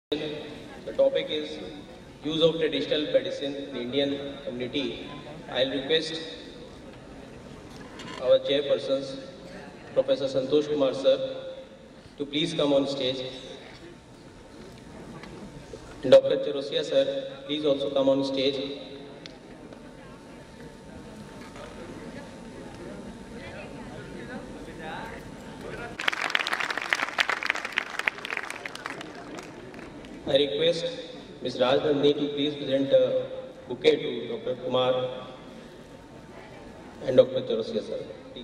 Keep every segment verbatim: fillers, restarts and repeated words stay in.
The topic is use of traditional medicine in the Indian community. I'll request our chairpersons, Professor Santosh Kumar sir, to please come on stage. And Doctor Charosia sir, please also come on stage. I request Miz Raj Nandini to please present a bouquet to Doctor Kumar and Doctor Charosia sir. Please.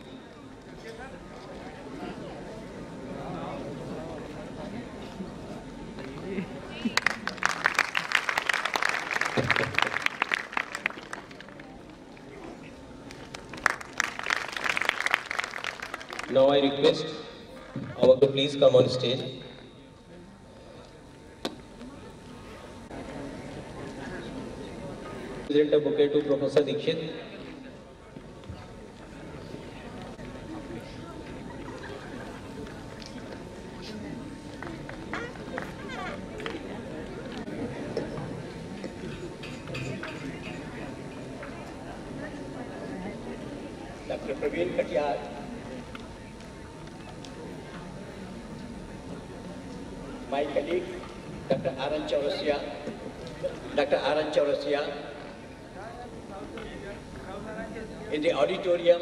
Now I request our to please come on stage. Present a bouquet to Professor Dikshit. Doctor Praveen Katiyar, my colleague, Doctor Arun Chaurasia, Doctor Arun Chaurasia, in the auditorium,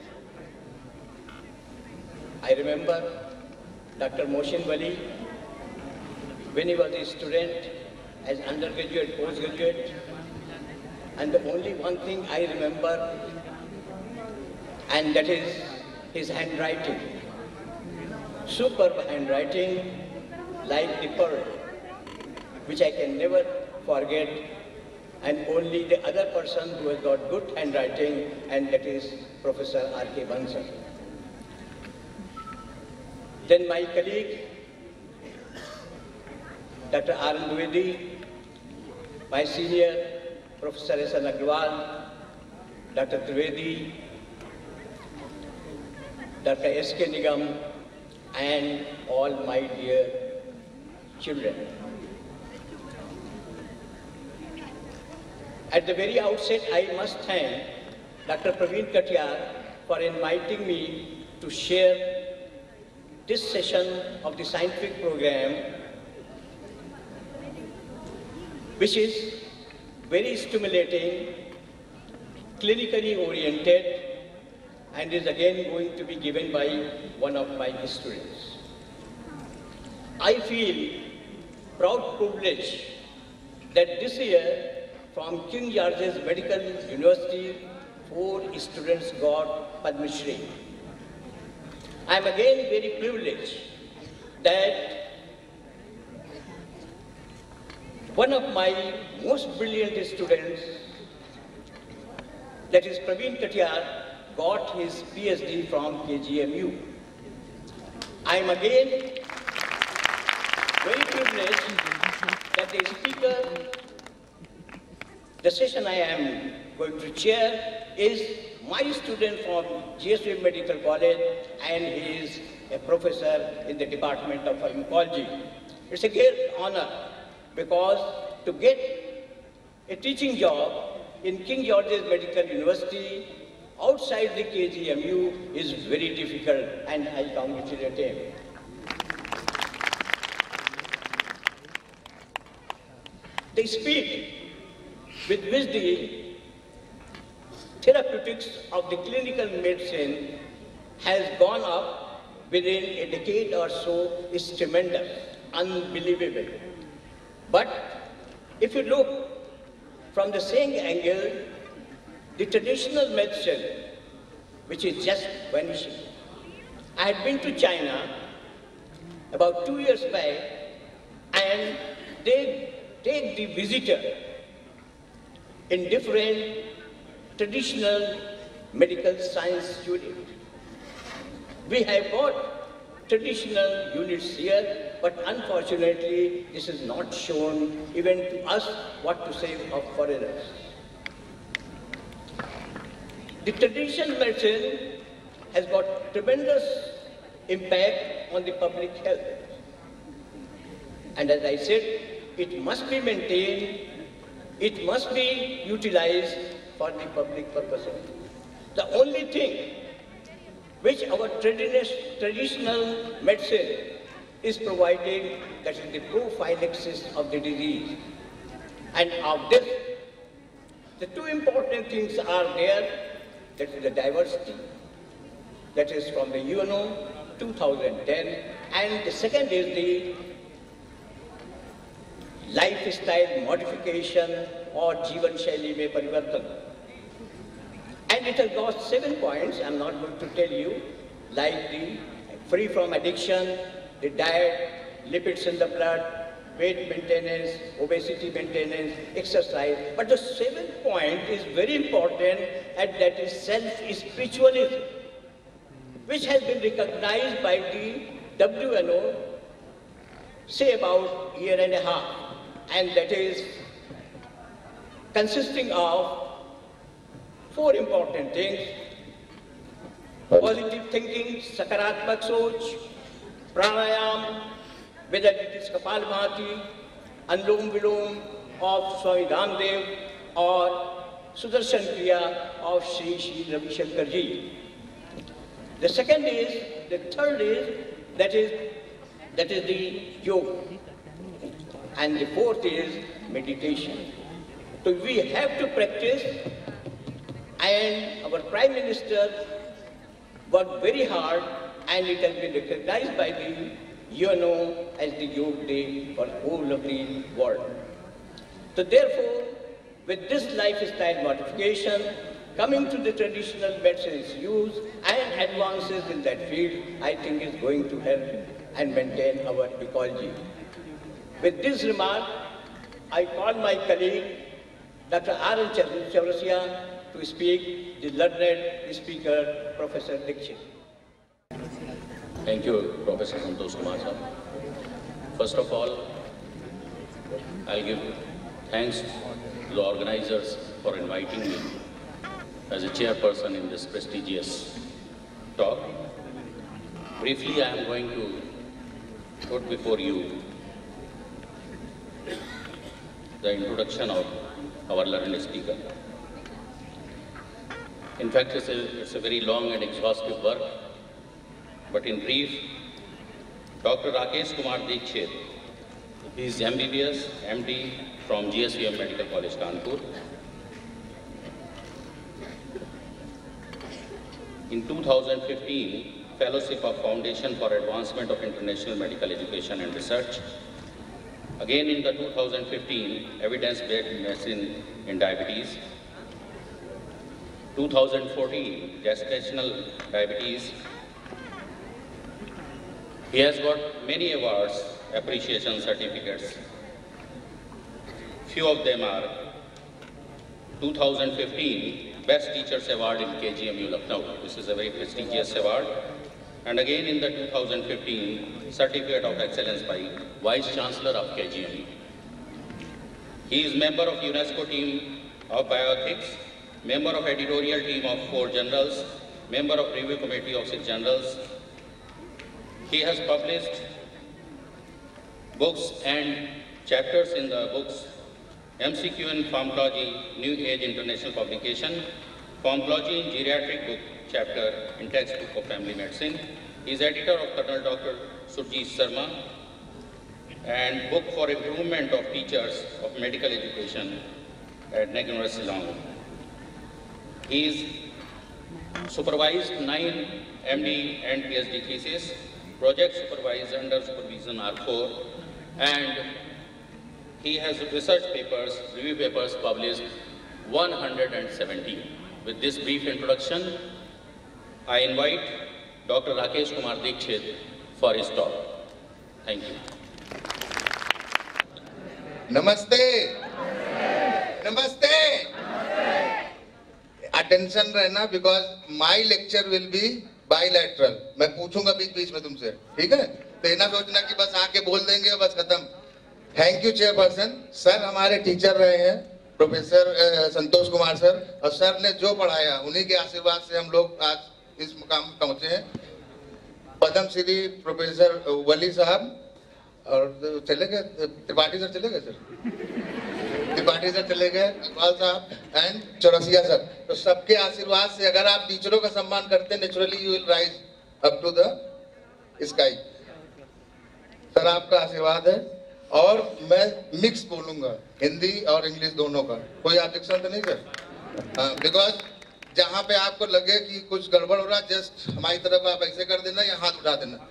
I remember Doctor Mohsin Wali, when he was a student, as undergraduate, postgraduate, and the only one thing I remember, and that is his handwriting. Superb handwriting, like the pearl, which I can never forget. And only the other person who has got good handwriting, and that is Professor R K Bansal. Then my colleague, Doctor Arun Dwivedi, my senior, Professor S N Agrawal, Doctor Trivedi, Doctor S K Nigam, and all my dear children. At the very outset, I must thank Doctor Praveen Katiyar for inviting me to share this session of the scientific program, which is very stimulating, clinically oriented, and is again going to be given by one of my students. I feel proud privilege that this year, from King George's Medical University, four students got Padma Shri. I am again very privileged that one of my most brilliant students, that is Praveen Katiyar, got his PhD from K G M U. I am again very privileged that the speaker, the session I am going to chair, is my student from G S V Medical College, and he is a professor in the Department of Pharmacology. It's a great honor because to get a teaching job in King George's Medical University outside the K G M U is very difficult, and I congratulate him. The speed with which the therapeutics of the clinical medicine has gone up within a decade or so is tremendous, unbelievable. But if you look from the same angle, the traditional medicine, which is just vanishing. I had been to China about two years back, and they take the visitor in different traditional medical science units. We have got traditional units here, but unfortunately, this is not shown even to us, what to say of foreigners. The traditional medicine has got tremendous impact on the public health. And as I said, it must be maintained, it must be utilized for the public purposes. The only thing which our traditional medicine is providing, that is the prophylaxis of the disease. And of this, the two important things are there, that is the diversity, that is from the U N O two thousand ten, and the second is the lifestyle modification or Jeevan Shaili mein parivartan. And it has got seven points, I'm not going to tell you, like the free from addiction, the diet, lipids in the blood, weight maintenance, obesity maintenance, exercise. But the seventh point is very important, and that is self-spiritualism, which has been recognized by the W N O, say about a year and a half, and that is consisting of four important things: positive thinking, sakaratmak soch, pranayam, whether it is Kapalbhati, Anulom Vilom of Swami Ramdev, or Sudarshan Kriya of Sri Sri Ravi Shankar Ji. The second is, the third is, that is, that is the yoga. And the fourth is meditation. So we have to practice, and our Prime Minister worked very hard, and it has been recognized by the U N O as the Yoga Day for whole of the world. So therefore, with this lifestyle modification, coming to the traditional medicine's use and advances in that field, I think is going to help and maintain our ecology. With this remark, I call my colleague, Doctor R N Chaurasia, to speak, the learned speaker, Professor Dixit. Thank you, Professor Santosh Kumar sir. First of all, I'll give thanks to the organizers for inviting me as a chairperson in this prestigious talk. Briefly, I am going to put before you the introduction of our learned speaker. In fact, it's a, it's a very long and exhaustive work, but in brief, Doctor Rakesh Kumar Dikshit, he is M B B S, M D from G S V M Medical College, Kanpur. In two thousand fifteen, Fellowship of Foundation for Advancement of International Medical Education and Research. Again in the two thousand fifteen, Evidence-Based Medicine in Diabetes. two thousand fourteen, Gestational Diabetes. He has got many awards, appreciation certificates. Few of them are two thousand fifteen, Best Teachers Award in K G M U Lucknow. This is a very prestigious award. And again in the two thousand fifteen, Certificate of Excellence by Vice Chancellor of K G M U. He is member of UNESCO team of bioethics, member of editorial team of four journals, member of review committee of six journals. He has published books and chapters in the books M C Q in Pharmacology, New Age International Publication, Pharmacology in Geriatric Book chapter in Textbook of Family Medicine. He is editor of Colonel Doctor Surjit Sharma and Book for Improvement of Teachers of Medical Education at Nehru University, Long. He is supervised nine M D and P H D theses, project supervised under supervision are four, and he has research papers, review papers published one hundred seventeen. With this brief introduction, I invite Doctor Rakesh Kumar Dikshit for his talk. Thank you. Namaste. Namaste. Attention रहना, because my lecture will be bilateral. मैं पूछूंगा बीच बीच में तुमसे, ठीक है? तो ये ना सोचना कि बस आके बोल देंगे और बस खत्म. Thank you chairperson. सर हमारे टीचर रहे हैं, प्रोफेसर संतोष कुमार सर, और सर ने जो पढ़ाया उन्हीं के आशीर्वाद से हम लोग आज इस मुकाम पहुंचे हैं. पद्म श्री प्रोफेसर वली साहब और चले गए त्रिपाठी सर, चले गए सर, त्रिपाठी सर चले गए, इकबाल साहब एंड चौरसिया सर। तो सबके आशीर्वाद से अगर आप टीचरों का सम्मान करते हैं, naturally you will rise up to the sky. Sir आपका आशीर्वाद है। और मैं मिक्स बोलूंगा, हिंदी और इंग्लिश दोनों का, कोई ऑब्जेक्शन तो नहीं सर? हाँ, बिकॉज जहाँ पे आपको लगे कि कुछ गड़बड़ हो रहा, जस्ट हमारी तरफ आप ऐसे कर देना या हाथ उठा देना।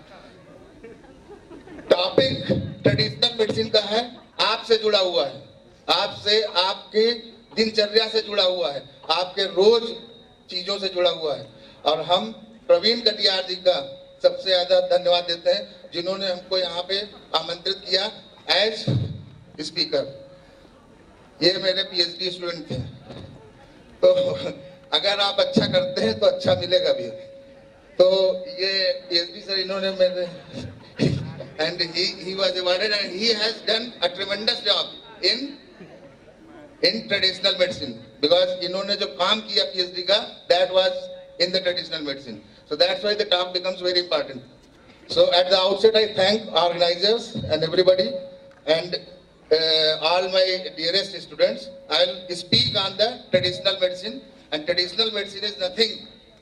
टॉपिक ट्रेडिशनल मेडिसिन का है, आपसे जुड़ा हुआ है, आपसे, आपके दिनचर्या से जुड़ा हुआ है, आपके रोज चीजों से जुड़ा हुआ है। और हम प्रवीण कटियार जी का सबसे ज्यादा धन्यवाद देते हैं, जिन्होंने हमको यहाँ पे आमंत्रित किया एज स्पीकर। ये मेरे पीएचडी स्टूडेंट थे, तो अगर आप अच्छा करते हैं तो अच्छा मिलेगा भी। तो ये पीएचडी सर इन्होंने मेरे and he he was awarded and he has done a tremendous job in in traditional medicine, because इन्होंने जो काम किया पीएचडी का, that was in the traditional medicine. So that's why the talk becomes very important. So at the outset I thank organizers and everybody and uh, all my dearest students. I'll speak on the traditional medicine, and traditional medicine is nothing.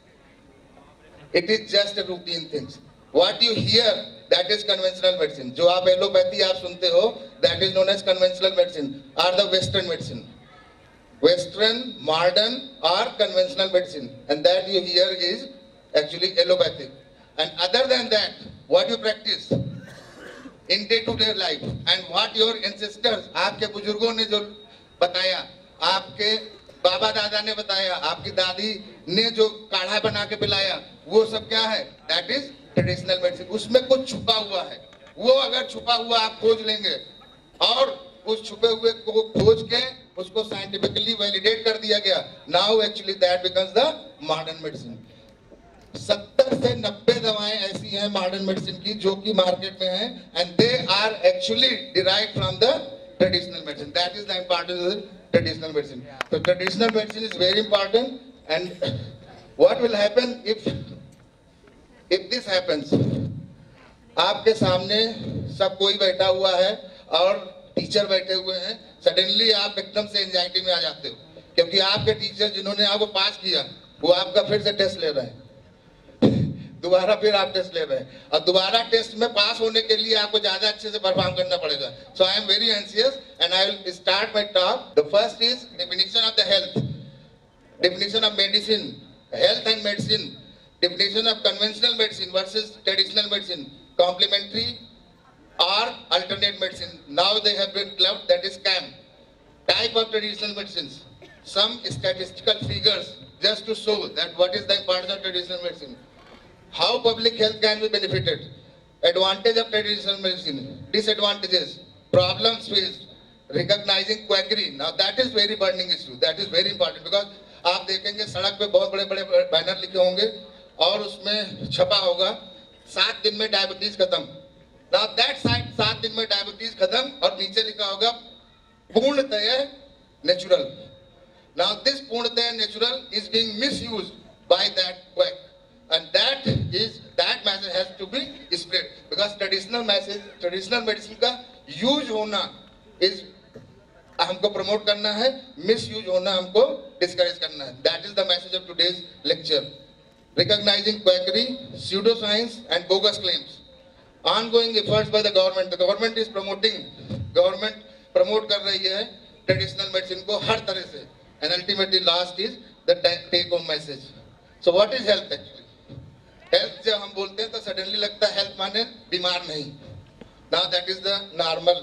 It is just a routine things. What you hear, that is conventional medicine. जो आप allopathy आप सुनते हो, that is known as conventional medicine or the western medicine. Western, modern or conventional medicine, and that you hear is actually allopathic. And other than that, what you practice in day to day life and what your ancestors, आपके बुजुर्गों ने जो बताया, आपके बाबा दादा ने बताया, आपकी दादी ने जो काढ़ा बना के पिलाया, वो सब क्या है? That is traditional medicine. उसमें कुछ छुपा हुआ है, वो अगर छुपा हुआ आप खोज लेंगे और उस छुपे हुए को खोज के उसको साइंटिफिकली वैलिडेट कर दिया गया, now actually that becomes the modern medicine. सत्तर से नब्बे दवाएं ऐसी हैं मॉडर्न मेडिसिन की जो कि मार्केट में हैं, and they are actually derived from the traditional medicine. That is the importance of traditional medicine. तो traditional medicine is very important. And what will happen if If this happens, आपके सामने सब कोई बैठा हुआ है और टीचर बैठे हुए हैं, सडनली आप एकदम से एंजाइटी में आ जाते हो, क्योंकि आपके टीचर जिन्होंने आपको पास किया वो आपका फिर से टेस्ट ले रहे हैं, दोबारा फिर आप टेस्ट ले रहे हैं, और दोबारा टेस्ट में पास होने के लिए आपको ज्यादा अच्छे से परफॉर्म करना पड़ेगा। So I am very anxious and I will start my talk. The first is definition of the health, definition of medicine, health and medicine, definition of conventional medicine versus traditional medicine, complementary or alternate medicine. Now they have been clubbed, that is C A M. Type of traditional medicines, some statistical figures just to show that what is the importance of traditional medicine, how public health can be benefited, advantage of traditional medicine, disadvantages, problems faced, recognizing quackery. Now that is very burning issue, that is very important, because आप देखेंगे सड़क पे बहुत बड़े बड़े banner लिखे होंगे और उसमें छपा होगा सात दिन में डायबिटीज खत्म। नाउ दैट साइड सात दिन में डायबिटीज खत्म, और नीचे लिखा होगा पूर्णतया नेचुरल। नाउ दिस पूर्णतया natural is being misused by that quack, and that is that message has to be spread, because traditional message, traditional medicine का यूज होना इज हमको प्रमोट करना है, मिस यूज होना हमको डिस्करेज करना है। That is the message of today's lecture. Recognizing quackery, pseudoscience and bogus claims. Ongoing efforts by the government. The government is promoting, government promote कर रही है traditional medicine को हर तरह से, and ultimately last is the take home message. So what is health actually? Health जब हम बोलते हैं तो suddenly लगता है health माने बीमार नहीं। Now that is the normal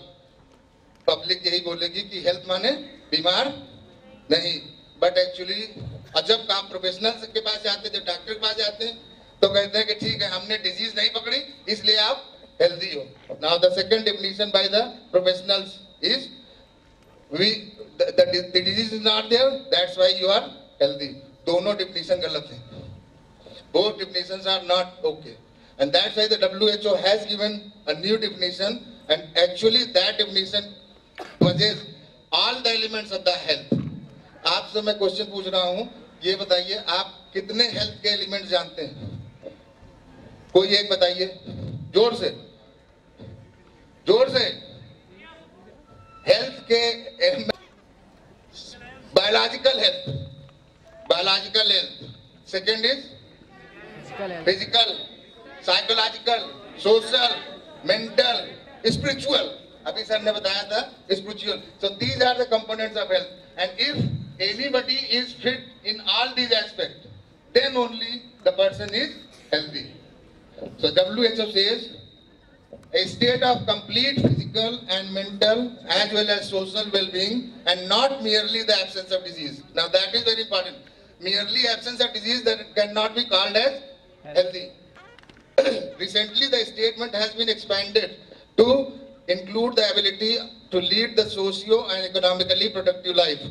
public यही बोलेगी कि health माने बीमार नहीं, but actually और जब आप प्रोफेशनल्स के पास जाते हैं, जब डॉक्टर के पास जाते हैं, तो कहते हैं कि ठीक है हमने डिजीज नहीं पकड़ी इसलिए आप हेल्दी हो। Now the second definition by the professionals is we the disease is not there, that's why you are healthy. दोनों डेफिनेशन गलत हैं, both definitions are not okay, and that's why the W H O has given a new definition, and actually that definition possesses all the elements of the health. आपसे मैं question पूछ रहा हूं, ये बताइए आप कितने हेल्थ के एलिमेंट्स जानते हैं? कोई एक बताइए जोर से। जोर से। हेल्थ के biological health, biological health. Second is physical, psychological, social, mental, spiritual. अभी सर ने बताया था spiritual. So these are the components of health and if anybody is fit in all these aspect then only the person is healthy. So W H O says a state of complete physical and mental as well as social well-being and not merely the absence of disease. Now that is very important. Merely absence of disease that cannot be called as healthy. Recently the statement has been expanded to include the ability to lead the socio and economically productive life.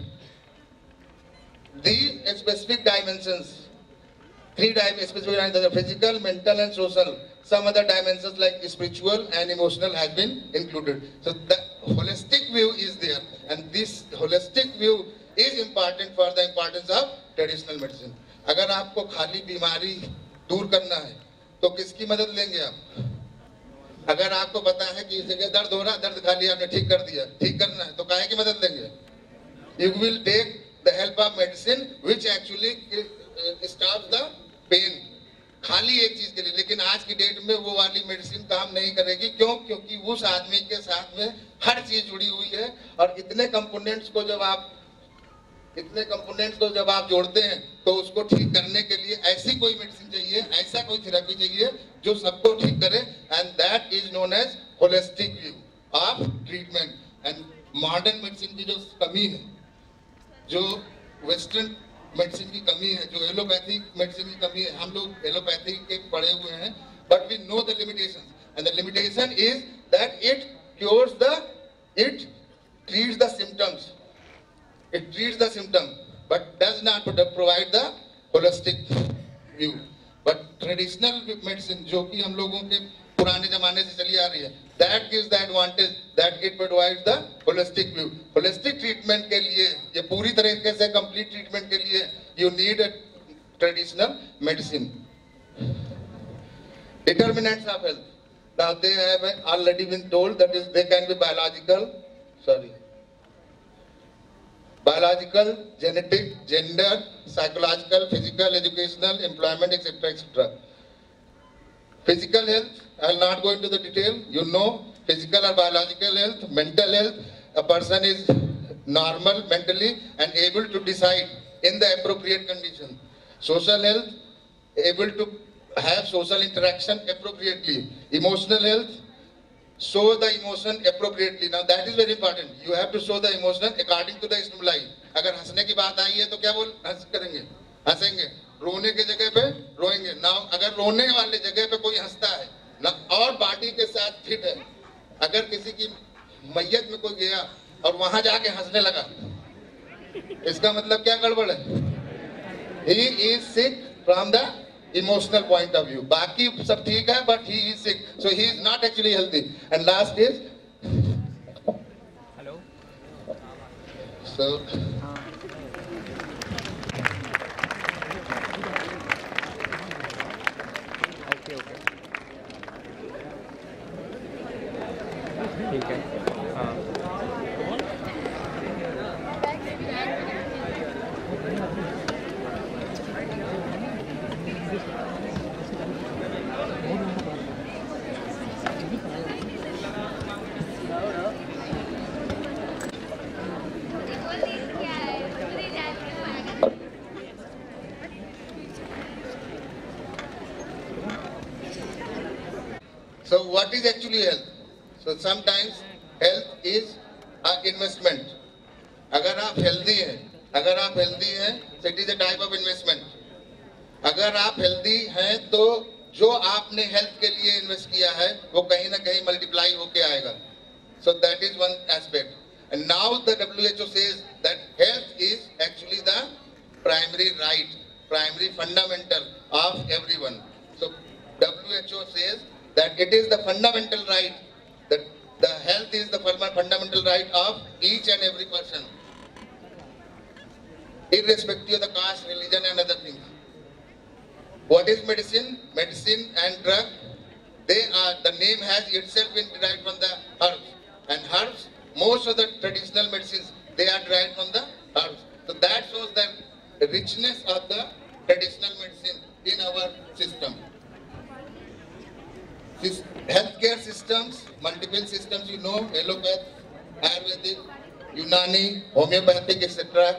The specific dimensions, three dimensions, specific dimensions, physical, mental and social. Some other dimensions like spiritual and emotional has been included. So the holistic view is there, and this holistic view is important for the importance of traditional medicine. अगर आपको खाली बीमारी दूर करना है तो किसकी मदद लेंगे आप? अगर आपको पता है कि इस जगह दर्द हो रहा, दर्द खाली आपने ठीक कर दिया, ठीक करना है तो काहे की मदद लेंगे? You will take the help of medicine which actually stops the pain, खाली एक चीज के लिए। लेकिन आज की डेट में वो वाली मेडिसिन काम नहीं करेगी। क्यों? क्योंकि उस आदमी के साथ में हर चीज जुड़ी हुई है और इतने कंपोनेंट्स को जब आप इतने कंपोनेंट्स को जब आप जोड़ते हैं तो उसको ठीक करने के लिए ऐसी कोई मेडिसिन चाहिए, ऐसा कोई थेरेपी चाहिए जो सबको ठीक करे, and that is known as holistic view of treatment. And modern medicine की जो कमी है, जो वेस्टर्न मेडिसिन की कमी है, जो एलोपैथिक मेडिसिन की कमी है, हम लोग एलोपैथिक के पढ़े हुए हैं, but we know the limitations and the limitation is that it cures the it treats the symptoms, it treats the symptom but does not provide the holistic view. But traditional medicine जो कि हम लोगों के पुराने जमाने से चली आ रही है, that gives the advantage that it provides the holistic view. Holistic treatment के लिए, ये पूरी तरीके से complete treatment के लिए you need a traditional medicine. Determinants of health. Now they have already been told that is they can be biological, sorry, biological, genetic, gender, psychological, physical, educational, employment, et cetera, et cetera. Physical health, I will not go into the detail. You know, physical or biological health, mental health, a person is normal mentally and able to decide in the appropriate condition. Social health, able to have social interaction appropriately. Emotional health, show the emotion appropriately. Now that is very important. You have to show the emotion according to the stimuli. अगर हंसने की बात आई है तो क्या बोल हंस करेंगे, हंसेंगे। रोने के जगह पे रोएंगे ना। अगर रोने वाले जगह पे कोई हंसता है ना और बॉडी के साथ फिट है, अगर किसी की मैयत में कोई गया और वहां जाके हंसने लगा, इसका मतलब क्या गड़बड़ है? He is sick from the emotional point of view. बाकी सब ठीक है but he is sick, so he is not actually healthy. And last is hello. So ठीक है, हाँ। So what is actually health? So sometimes health is an investment. अगर आप healthy हैं, अगर आप healthy हैं, so it is a type of investment. अगर आप healthy हैं तो जो आपने health के लिए invest किया है वो कहीं ना कहीं multiply होके आएगा. So that is one aspect. And now the W H O says that health is actually the primary right, primary fundamental of everyone. So W H O says that it is the fundamental right, that the health is the fundamental right of each and every person, irrespective of the caste, religion and other things. What is medicine? Medicine and drug they are, the name has itself been derived from the herbs. And herbs, most of the traditional medicines, they are derived from the herbs. So that shows the richness of the traditional medicine in our system. This healthcare systems, multiple systems, you know, allopathic, Ayurvedic, Unani, homeopathic, et cetera.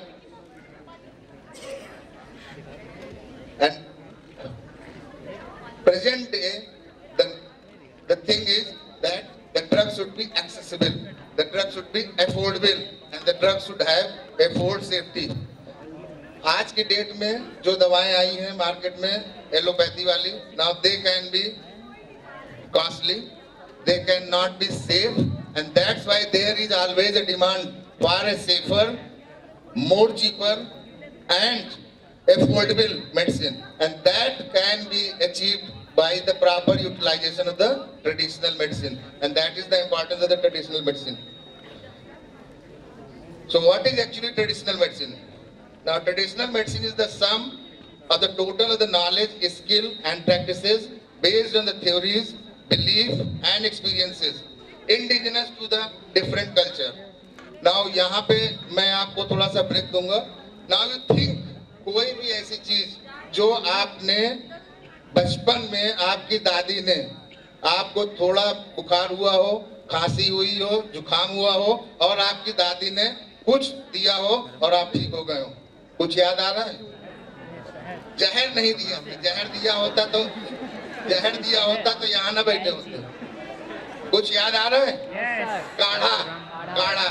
And present day, the, the thing is that the drug should be accessible, the drug should be affordable, and the drug should have afford safety. आज की date में जो दवाएं आई हैं market में allopathy वाली, now they can be costly, they cannot be safe, and that's why there is always a demand for a safer, more cheaper, and affordable medicine, and that can be achieved by the proper utilization of the traditional medicine, and that is the importance of the traditional medicine. So what is actually traditional medicine? Now traditional medicine is the sum of the total of the knowledge, skill and practices based on the theories, belief and experiences indigenous to the different culture. Now यहाँ पे मैं आपको थोड़ा सा break दूंगा. Now you think कोई भी ऐसी चीज जो आपने बचपन में आपकी दादी ने आपको थोड़ा बुखार हुआ हो, खांसी हुई हो, जुकाम हुआ हो और आपकी दादी ने कुछ दिया हो और आप ठीक हो गए हो, कुछ याद आ रहा है? जहर नहीं दिया, जहर दिया होता तो जहर दिया होता तो यहाँ ना बैठे होते. कुछ याद आ रहा है? काढ़ा, काढ़ा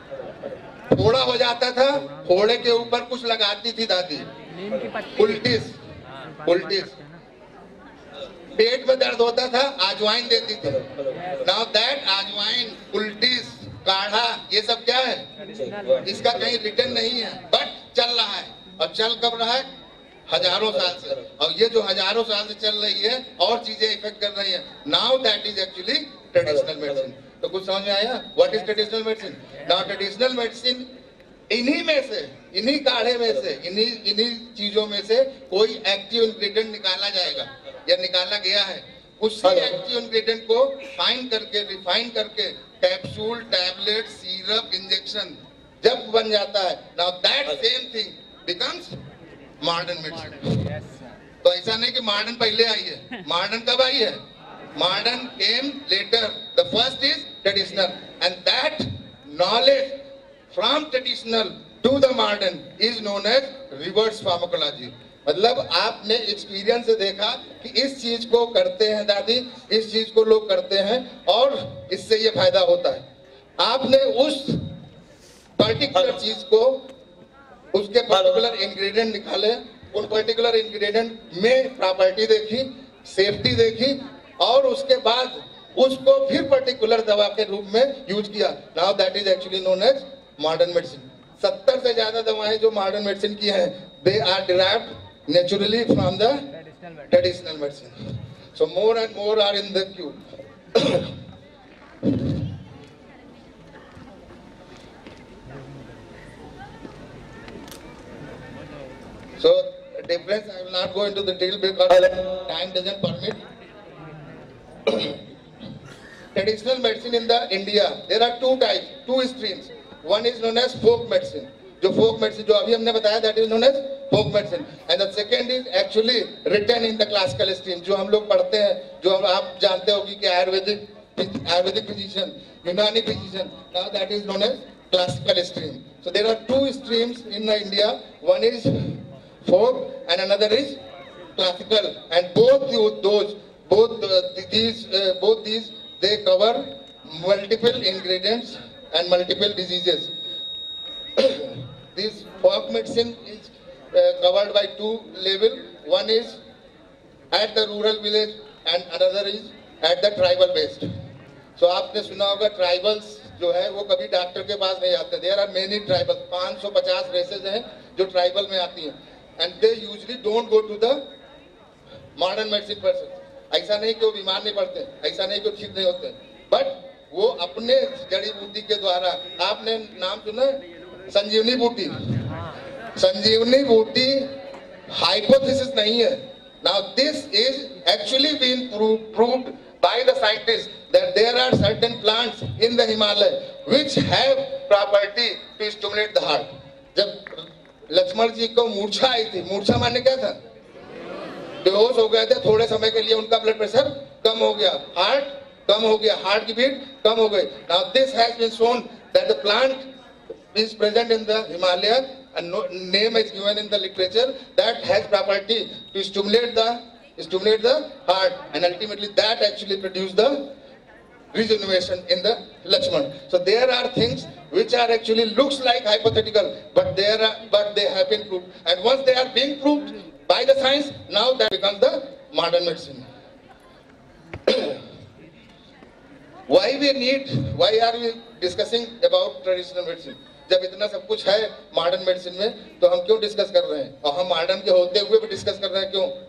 फोड़ा हो जाता था, फोड़े के ऊपर कुछ लगाती थी दादी. उल्टिस, उल्टिस पेट में दर्द होता था, अजवाइन देती थी. नाउ दैट अजवाइन, उल्टिस, काढ़ा, ये सब क्या है? इसका कहीं रिटर्न नहीं है, बट चल रहा है. और चल कब रहा है? हजारों साल से. और ये जो हजारों साल से चल रही है और चीजें इफेक्ट कर रही है. Now that is actually traditional medicine. तो कुछ समझ में आया? What is traditional medicine? Now traditional medicine इन्हीं में से, इन्हीं काढ़े में से, इन्हीं इन्हीं चीजों में से कोई एक्टिव इंग्रेडिएंट निकाला जाएगा या निकाला गया है. उसी एक्टिव इंग्रेडिएंट को फाइन करके, रिफाइन करके कैप्सूल, टैबलेट, सिरप, इंजेक्शन जब बन जाता है, now that same thing becomes modern medicine. तो ऐसा नहीं कि मॉडर्न पहले आई है. मॉडर्न कब आई है? Modern came later. The first is traditional, and that knowledge from traditional to the modern is known as reverse pharmacology. मतलब आपने एक्सपीरियंस से देखा कि इस चीज को करते हैं दादी, इस चीज को लोग करते हैं और इससे ये फायदा होता है. आपने उस पर्टिकुलर चीज को, उसके पर्टिकुलर इंग्रेडिएंट निकाले, उन पर्टिकुलर इंग्रेडिएंट में प्रॉपर्टी देखी, सेफ्टी देखी और उसके बाद उसको फिर पर्टिकुलर दवा के रूप में यूज किया. Now that is actually known as modern medicine. सत्तर से ज्यादा दवाएं जो मॉडर्न मेडिसिन की हैं, they are derived naturally from the traditional medicine. So more and more are in the queue. So difference, I will not go into the detail because time doesn't permit. Traditional medicine in the India, there are two types, two streams. One is known as folk medicine. जो folk medicine जो अभी हमने बताया, that is known as folk medicine, and the second is actually written in the classical stream, जो हम लोग पढ़ते हैं, जो हम आप जानते होगी कि Ayurvedic, Ayurvedic physician, Unani physician, now that is known as classical stream. So there are two streams in India, one is folk and another is classical, and both those, both uh, these, uh, both these, they cover multiple ingredients and multiple diseases. This folk medicine is uh, covered by two levels. One is at the rural village and another is at the tribal based. So आपने सुना होगा tribals जो है वो कभी doctor के पास नहीं आते. There are many tribals, पाँच सौ पचास races हैं जो tribal में आती हैं, and they usually don't go to the modern medicine person. ऐसा नहीं कि वो बीमार नहीं पड़ते, ऐसा नहीं कि वो ठीक नहीं होते, but वो अपने जड़ी बूटी के द्वारा, आपने नाम सुना संजीवनी बूटी? संजीवनी बूटी हाइपोथेसिस नहीं है. Now this is actually been proved, proved by the scientists that there are certain plants in the Himalaya which have property to stimulate the heart. जब लक्ष्मण जी को मूर्छा आई थी, मूर्छा माने क्या था? बेहोश हो गए थे, थोड़े समय के लिए उनका ब्लड प्रेशर कम हो गया, हार्ट कम हो गया, हार्ट की बीट कम हो गई. Now this has been shown that the plant is present in the Himalaya, and no, name is given in the literature that has property to stimulate the stimulate the heart, and ultimately that actually produce the regeneration in the Lakshman. So there are things which are actually looks like hypothetical, but there are but they have been proved, and once they are being proved by the science, now that becomes the modern medicine. Why we need, why are we discussing about traditional medicine? जब इतना सब कुछ है modern medicine में, तो हम क्यों discuss कर रहे हैं? और हम मॉडर्न के होते हुए भी डिस्कस कर रहे हैं, क्यों?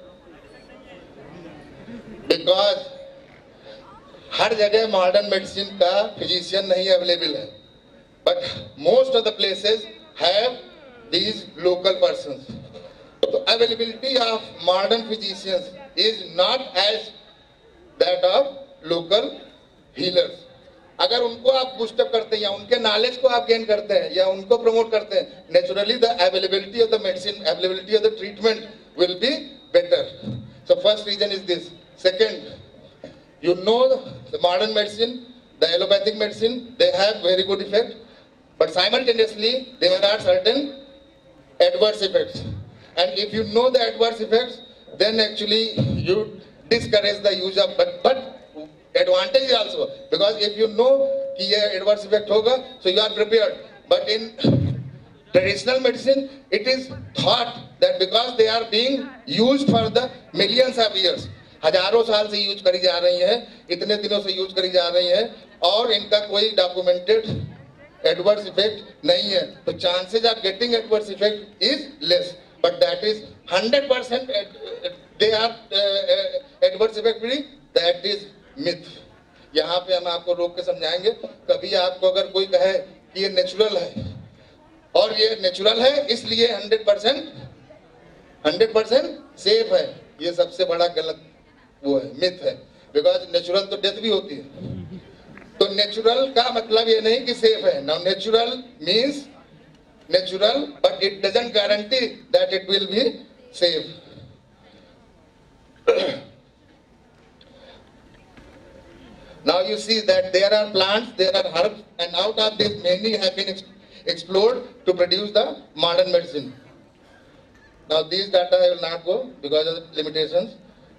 बिकॉज हर जगह मॉडर्न मेडिसिन का फिजिशियन नहीं अवेलेबल है, but most of the places have these local persons. तो availability of modern physicians is not as that of local healers. अगर उनको आप बूस्टअप करते हैं या उनके नॉलेज को आप गेन करते हैं या उनको प्रमोट करते हैं, naturally the availability of the medicine, availability of the treatment will be better. So first reason is this. Second, you know the modern medicine, the allopathic medicine, they have very good effect, but simultaneously there are certain adverse effects, and if you know the adverse effects, then actually you discourage the use of, but but advantage is also, because if you know कि ये adverse effect होगा, so you are prepared. But in traditional medicine, it is thought that because they are being used for the millions of years, हजारों साल से use करी जा रही है, इतने दिनों से यूज करी जा रही है, और इनका कोई डॉक्यूमेंटेड एडवर्स इफेक्ट नहीं है, तो chances of getting adverse effect is less. But that is hundred percent they are adverse effect free, that is myth. यहाँ पे हम आपको रोक के समझाएंगे. कभी आपको अगर कोई कहे कि ये नेचुरल है और ये नेचुरल है इसलिए hundred percent hundred percent safe है, ये सबसे बड़ा गलत वो है, मिथ है. बिकॉज नेचुरल तो डेथ भी होती है. तो नेचुरल का मतलब ये नहीं कि सेफ है. Now natural means natural, but it doesn't guarantee that it will be safe. Now you see that there are plants, there are herbs, and out of this many have been ex explored to produce the modern medicine. Now these data I will not go because of the limitations.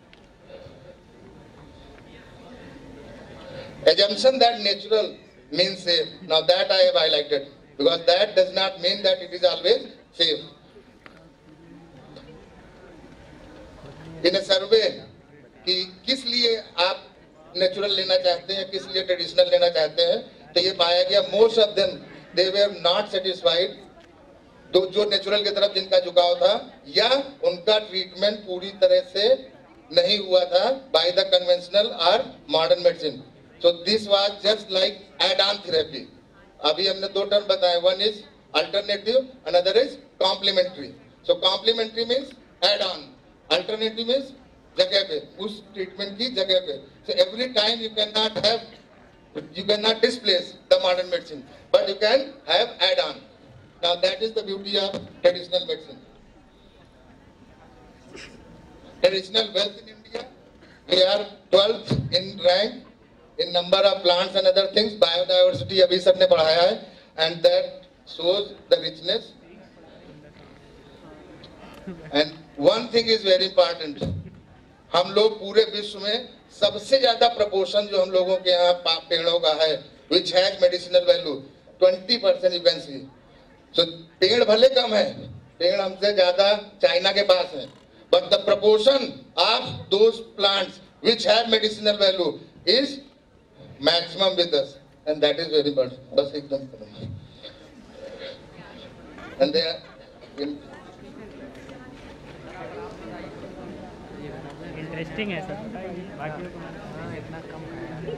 Assumption that natural means safe. Now that I have highlighted, because that does not mean that it is always safe. In a survey कि किस लिए आप natural लेना चाहते हैं, किस लिए traditional लेना चाहते हैं, तो ये पाया गया most of them they were not satisfied. तो जो नेचुरल की तरफ जिनका झुकाव था या उनका ट्रीटमेंट पूरी तरह से नहीं हुआ था बाय द कन्वेंशनल और modern medicine. So this was just like add on therapy. अभी हमने दो टर्म बताए, one is alternative, another is complementary. So complementary means add on, alternative means जगह पे, उस ट्रीटमेंट की जगह पे. So every time you can not have, you cannot displace the modern medicine, but you can have add on. Now that is the beauty of traditional medicine. Traditional wealth in India, we are twelfth in rank in number of plants and other things. Biodiversity अभी सबने पढ़ाया है, and that shows the richness. And one thing is very important. हम लोग पूरे विश्व में सबसे ज्यादा प्रपोर्शन जो हम लोगों के यहाँ पेड़ों का है, which has medicinal value, twenty percent you can see. So पेड़ भले कम है, पेड़ हमसे ज्यादा चाइना के पास है, but the proportion of those plants which have medicinal value is maximum with us, and that is very important. बस एकदम and they are in interesting है सर. बाकी हाँ इतना कम खाया.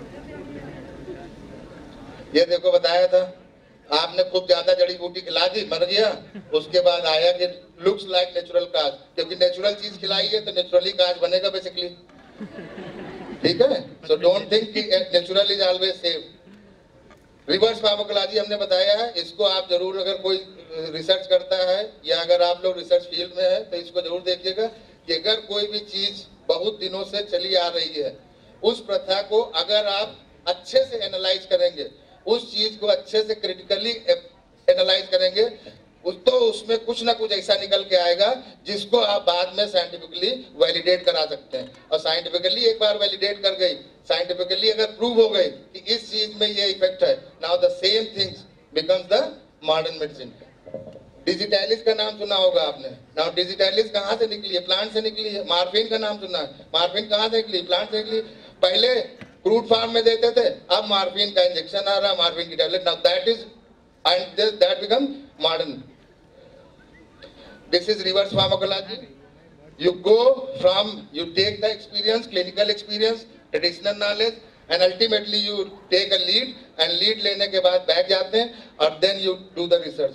ये देखो बताया था, आपने खूब ज्यादा जड़ी बूटी खिला दी, मर गया, उसके बाद आया कि लुक्स लाइक नेचुरल काज, क्योंकि नेचुरल चीज खिलाई है तो नेचुरली काज बनेगा बेसिकली. ठीक है? सो डोंट थिंक कि natural is always safe. Reverse pharmacology हमने बताया है, इसको आप जरूर, अगर कोई रिसर्च करता है या अगर आप लोग रिसर्च फील्ड में है तो इसको जरूर देखिएगा कि अगर कोई भी चीज बहुत दिनों से चली आ रही है, उस प्रथा को अगर आप अच्छे से एनालाइज करेंगे, उस चीज को अच्छे से क्रिटिकली एनालाइज करेंगे, उस तो उसमें कुछ ना कुछ ऐसा निकल के आएगा जिसको आप बाद में साइंटिफिकली वैलिडेट करा सकते हैं। और साइंटिफिकली एक बार वैलिडेट कर गई, साइंटिफिकली अगर प्रूव हो गई कि इस चीज में ये इफेक्ट है, now the same things becomes the modern medicine. Digitalis का नाम सुना होगा आपने। नाउ डिजिटैलिस कहाँ से निकली है? प्लांट से निकली है। मार्फिन का नाम सुना है, मार्फिन कहाँ से निकली? प्लांट से निकली। पहले क्रूड फार्म में देते थे, अब मार्फिन का इंजेक्शन आ रहा है, मार्फिन की tablet. Now that is and that become modern. This is reverse pharmacology. You go from, you take the experience, clinical experience, traditional knowledge, and ultimately you take a lead, and lead लेने के बाद बैठ जाते हैं और then you do the research.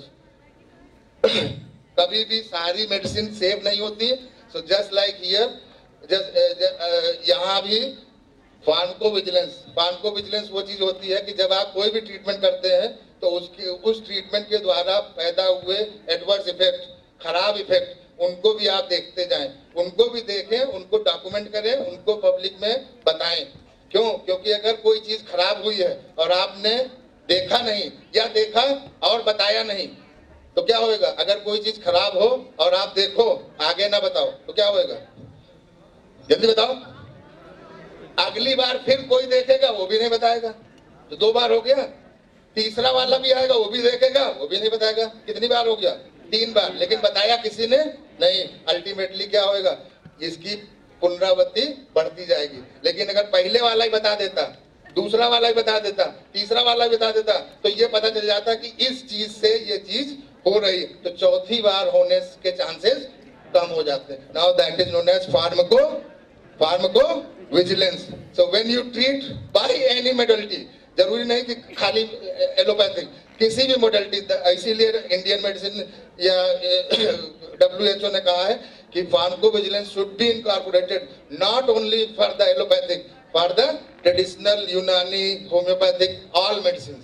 कभी भी सारी मेडिसिन सेफ नहीं होती, so just like here, just uh, uh, यहाँ भी फार्मको विजिलेंस, फार्मको विजिलेंस वो चीज होती है कि जब आप कोई भी ट्रीटमेंट करते हैं तो उसके उस ट्रीटमेंट के द्वारा पैदा हुए एडवर्स इफेक्ट, खराब इफेक्ट, उनको भी आप देखते जाएं, उनको भी देखें, उनको डॉक्यूमेंट करें, उनको पब्लिक में बताएं। क्यों? क्योंकि अगर कोई चीज खराब हुई है और आपने देखा नहीं या देखा और बताया नहीं तो क्या होएगा? अगर कोई चीज खराब हो और आप देखो आगे ना बताओ तो क्या होएगा? जल्दी बताओ। अगली बार फिर कोई देखेगा, वो भी नहीं बताएगा, तो दो बार हो गया। तीसरा वाला भी आएगा, वो भी देखेगा, वो भी नहीं बताएगा। कितनी बार हो गया? तीन बार। लेकिन बताया किसी ने नहीं। अल्टीमेटली क्या होएगा? इसकी पुनरावृत्ति बढ़ती जाएगी। लेकिन अगर पहले वाला ही बता देता, दूसरा वाला ही बता देता, तीसरा वाला भी बता देता, तो ये पता चल जाता कि इस चीज से ये चीज हो रही, तो चौथी बार होने के चांसेस कम हो जाते हैं। Now that is known as pharmaco pharmacovigilance. So when you treat by any modality, जरूरी नहीं कि खाली एलोपैथिक, किसी भी मोडालिटी, इसीलिए इंडियन मेडिसिन या डब्ल्यू एच ओ ने कहा है कि pharmacovigilance should be incorporated not only for the allopathic, for the traditional, Unani, homeopathic, all medicine.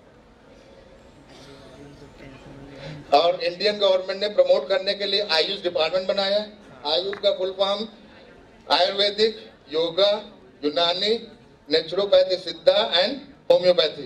और इंडियन गवर्नमेंट ने प्रमोट करने के लिए आयुष डिपार्टमेंट बनाया। आयुष का फुल फॉर्म आयुर्वेदिक, योगा, यूनानी, नेचुरोपैथी, सिद्धा एंड होम्योपैथी।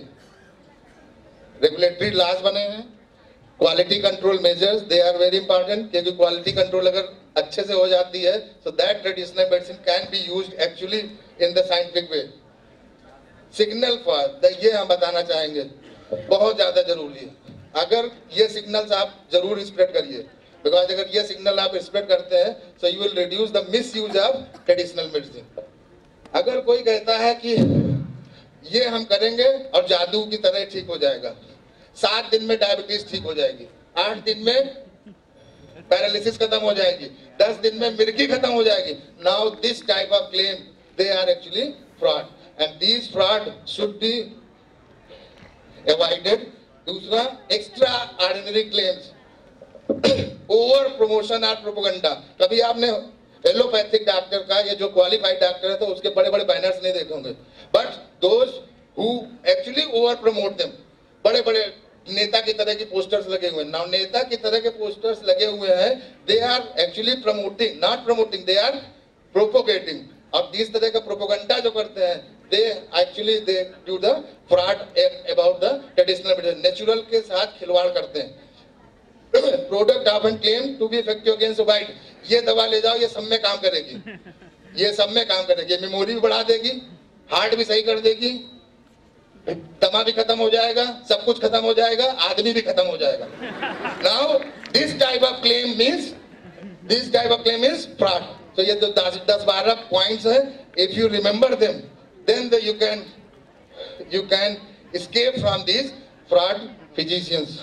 रेगुलेटरी लॉज बने हैं, quality control measures, they are very important, क्योंकि क्वालिटी कंट्रोल अगर अच्छे से हो जाती है so that traditional medicine can be used actually in the scientific way. Signal for, ये हम बताना चाहेंगे, बहुत ज्यादा जरूरी है। अगर ये सिग्नल्स आप जरूर स्प्रेड करिए, बिकॉज अगर ये सिग्नल आप स्प्रेड करते हैं so you will reduce the misuse of traditional medicine. अगर कोई कहता है कि ये हम करेंगे और जादू की तरह ठीक हो जाएगा, सात दिन में डायबिटीज ठीक हो जाएगी, आठ दिन में पैरालिसिस खत्म हो जाएगी, दस दिन में मिर्गी खत्म हो जाएगी, now this type of claim they are actually fraud and these fraud should be avoided. दूसरा, extraordinary claims, over promotion और प्रोपेगेंडा। कभी आपने एलोपैथिक डॉक्टर का, ये जो क्वालिफाइड डॉक्टर है तो उसके बड़े बड़े बैनर्स नहीं देखे होंगे, but those who actually over promote them, बड़े बड़े नेता की तरह की पोस्टर्स लगे हुए हैं। नाउ नेता की तरह के पोस्टर्स लगे हुए हैं, they are actually promoting, not promoting, they are propagating. और इस तरह का प्रोपोगेंडा जो करते हैं, they actually they do the fraud about the traditional medicine, natural के साथ खिलवाड़ करते हैं। Product of and claim to be effective against white, ये दवा ले जाओ, ये सब में काम करेगी, ये सब में काम करेगी, मेमोरी भी बढ़ा देगी, हार्ट भी सही कर देगी, दमा भी खत्म हो जाएगा, सब कुछ खत्म हो जाएगा, आदमी भी खत्म हो जाएगा। Now this type of claim means this type of claim is fraud. तो ये जो दस बारह पॉइंट्स है, if you remember them then you can you can escape from this fraud physicians.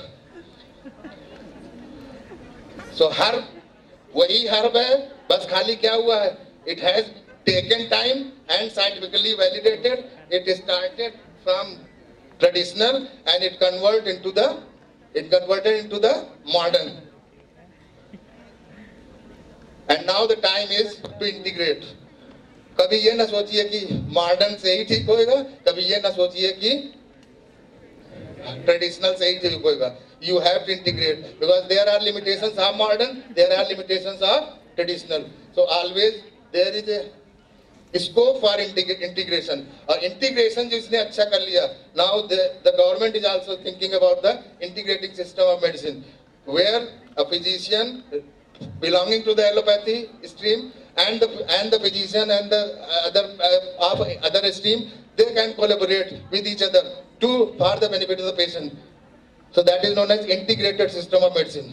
So हर वही हर्ब है, बस खाली क्या हुआ है, it has taken time and scientifically validated, it started from traditional and it convert into the it converted into the modern, and now the time is to integrate. कभी ये ना सोचिए कि मॉडर्न से ही ठीक होएगा, कभी ये ना सोचिए कि ट्रेडिशनल से ही ठीक होएगा. You have to integrate because there are limitations of modern, there are limitations of traditional. So always there is a scope for integration. और integration जो इसने अच्छा कर लिया, now the the government is also thinking about the integrating system of medicine, where a physician belonging to the allopathy stream and the and the physician and the other uh, of other stream, they can collaborate with each other to for the benefit of the patient. So that is known as integrated system of medicine.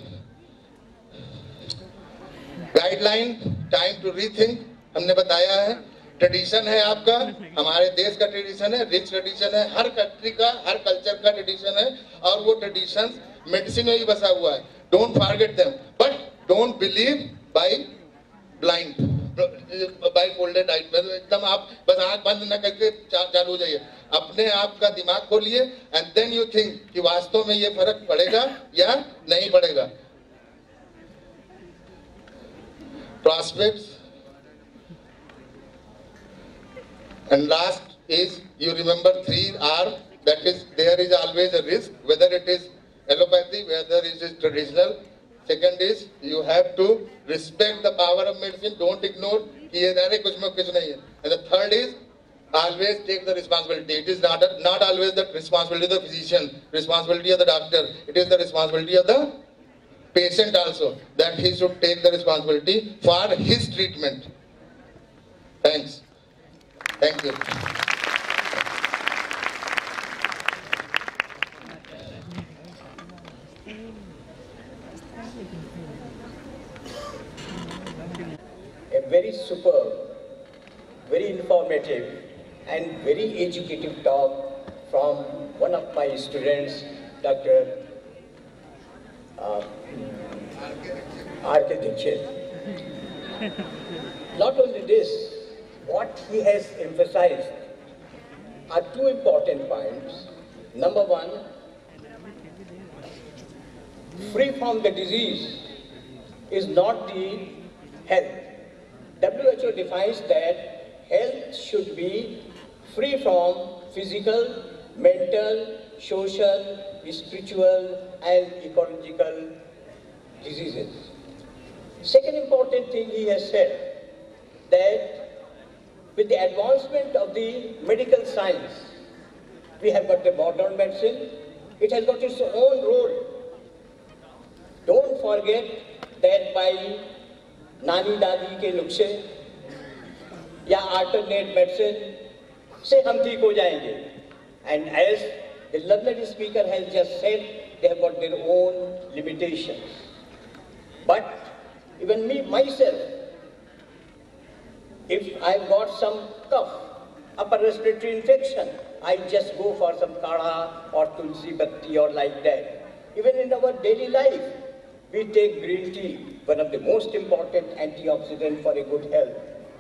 Guideline, time to rethink, हमने बताया है. Tradition है आपका, हमारे देश का tradition है, rich tradition है, हर कंट्री का, हर कल्चर का ट्रेडिशन है, और वो ट्रेडिशन मेडिसिन में ही बसा हुआ है. Don't forget them, but don't believe by blind, by folded eyes. एकदम आप बस आंख बंद न करके चालू हो जाइए, अपने आप का दिमाग खोलिए एंड देन यू थिंक कि वास्तव में ये फर्क पड़ेगा या नहीं पड़ेगा. Prospects. And last is, you remember three R, that is, there is always a risk, whether it is allopathy, whether it is traditional. Second is, you have to respect the power of medicine, don't ignore, कि ये अरे कुछ में कुछ नहीं है. And the third is, always take the responsibility. It is not, a, not always the responsibility of the physician, responsibility of the doctor, it is the responsibility of the patient also, that he should take the responsibility for his treatment. Thanks. Thank you. A very superb, very informative and very educative talk from one of my students, Doctor Uh, R K Dixit. Not only this, what he has emphasized are two important points. Number one, free from the disease is not the health. W H O defines that health should be free from physical, mental, social, spiritual and ecological diseases. Second important thing he has said, that with the advancement of the medical science, we have got the modern medicine, it has got its own role. Don't forget that by नानी दादी के नुस्खे या alternate medicine से हम ठीक हो जाएंगे. And as the learned speaker has just said, they have got their own limitations. But even me, myself, if I've got some cough, upper respiratory infection, I just go for some kadha or tulsi bhakti or like that. Even in our daily life, we take green tea, one of the most important antioxidant for a good health.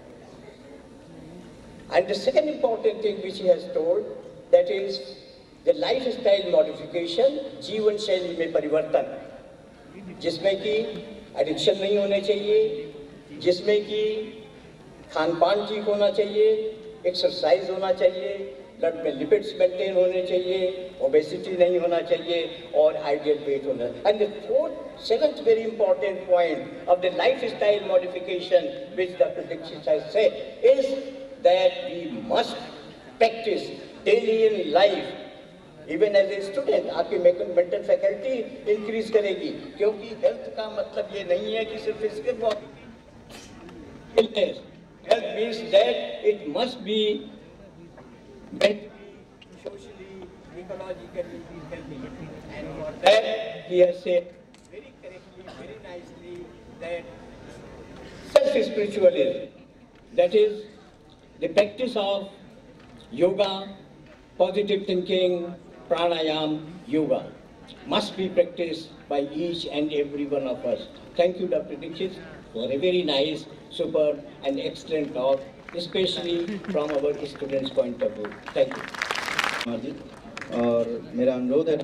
And the second important thing which he has told, that is the lifestyle modification, जीवन शैली में परिवर्तन, जिसमें कि addiction नहीं होने चाहिए, जिसमें कि खान पान ठीक होना चाहिए, एक्सरसाइज होना चाहिए, ब्लड में लिपिड्स मेंटेन होने चाहिए, ओबेसिटी नहीं होना चाहिए और आइडियल वेट होना. And the fourth seventh very important point of the lifestyle modification which doctor Dikshit has said is that we must practice daily in life. Even as a student आपकी mental faculty increase करेगी, क्योंकि health का मतलब ये नहीं है कि सिर्फ physical health. Health means that it must be mentally, socially, ecologically healthy. And for that, he has said very correctly, very nicely, that self-spiritualism, that is the practice of yoga, positive thinking, pranayam, yoga, must be practiced by each and every one of us. Thank you, Doctor Dixit, for a very nice, superb and excellent talk, especially from our students' point of view. Thank you. और मेरा अनुरोध है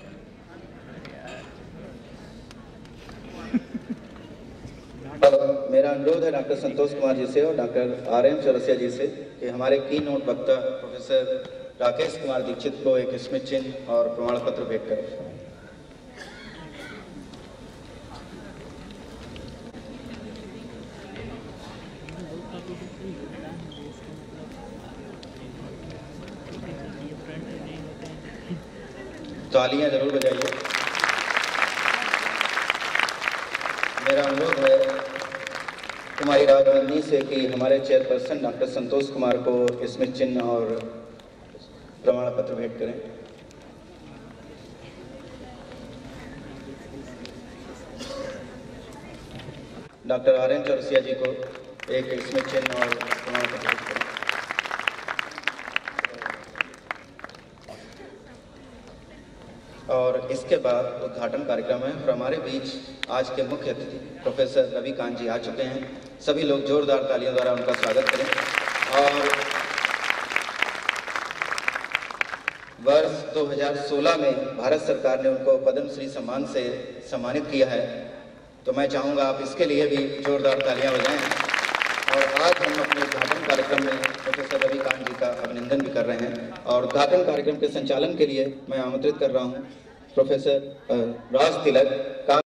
और मेरा अनुरोध है doctor Santosh Kumar ji से और doctor R M Chaurasia ji से कि हमारे की नोट वक्ता प्रोफेसर राकेश कुमार दीक्षित को एक स्मृति चिन्ह और प्रमाण पत्र भेंट करें। तालियां जरूर बजाइए। मेरा अनुरोध है कुमारी राजनंदिनी से कि हमारे चेयरपर्सन डॉक्टर संतोष कुमार को स्मृति चिन्ह और प्रमाण पत्र भेंट करें। Doctor R N Chaurasia ji को एक स्मृति चिन्ह और प्रमाण पत्र भेंट करें। और इसके बाद उद्घाटन कार्यक्रम है और हमारे बीच आज के मुख्य अतिथि प्रोफेसर रविकांत जी आ चुके हैं। सभी लोग जोरदार तालियों द्वारा उनका स्वागत करें। और वर्ष दो हज़ार सोलह में भारत सरकार ने उनको पद्म श्री सम्मान से सम्मानित किया है, तो मैं चाहूँगा आप इसके लिए भी जोरदार तालियां बजाएं। और आज हम अपने उद्घाटन कार्यक्रम में प्रोफेसर रविकांत जी का अभिनंदन भी कर रहे हैं। और उद्घाटन कार्यक्रम के संचालन के लिए मैं आमंत्रित कर रहा हूँ प्रोफेसर राज तिलक।